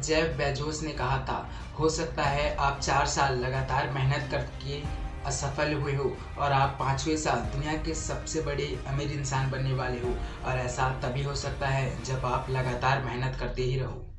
Jeff Bezos ने कहा था, हो सकता है आप 4 साल लगातार मेहनत करके असफल हुए हो और आप 5वें साल दुनिया के सबसे बड़े अमीर इंसान बनने वाले हो, और ऐसा तभी हो सकता है जब आप लगातार मेहनत करते ही रहो।